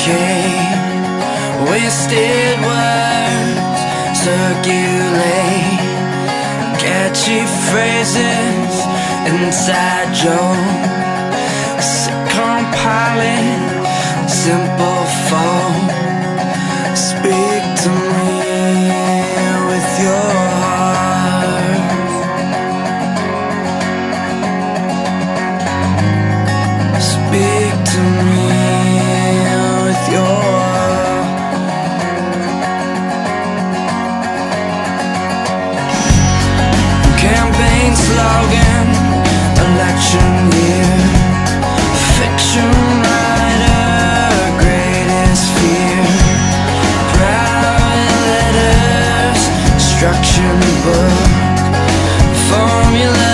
suffocate. Wasted words circulate, catchy phrases inside jokes, compiling simple folk. Speak to me with your heart. Speak to me with your campaign slogan, election year, fiction writer, greatest fear, private letters, instruction book, formula